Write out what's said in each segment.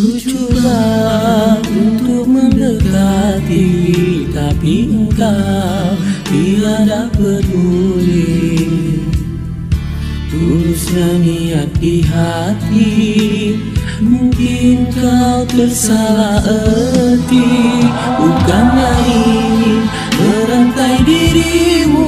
Ku coba untuk mendekati, tapi engkau tiada peduli. Tulusnya niat di hati, mungkin kau tersalah erti. Bukannya ingin merantai dirimu,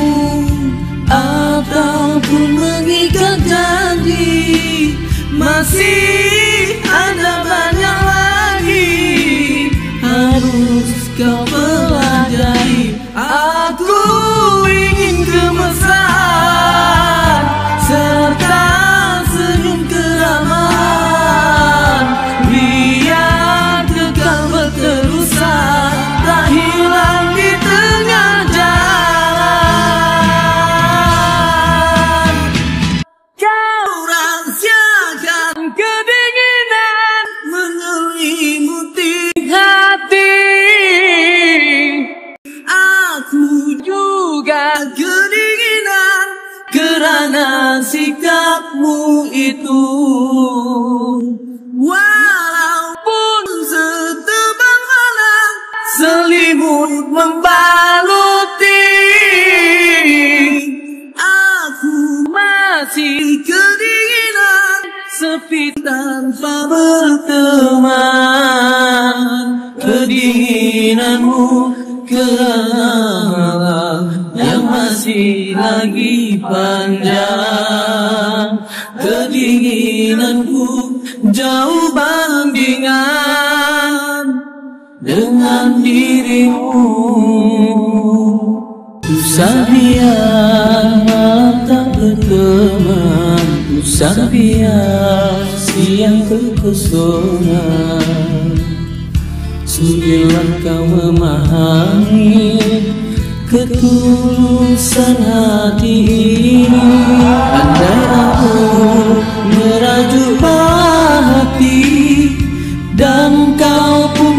ataupun mengikat janji. Masih ada banyak lagi harus kau pelajari. Aku ingin kemesraan serta senyum keramat, biar kekal berterusan, tak hilang di tengah jalan. Kau rahasiakan kedinginan menyelimuti hati. Aku juga kedinginan kerana sikapmu itu. Walaupun setebal mana selimut membaluti, aku masih kedinginan, sepi tanpa berteman. Kedinginanmu kerana yang masih lagi panjang. Kedinginanku jauh bandingan dengan dirimu. Usah biar malam tak berteman, usah biar siang kekosongan. Sudilah kau memahami ketulusan hati ini. Andai aku merajuk hati dan kau pun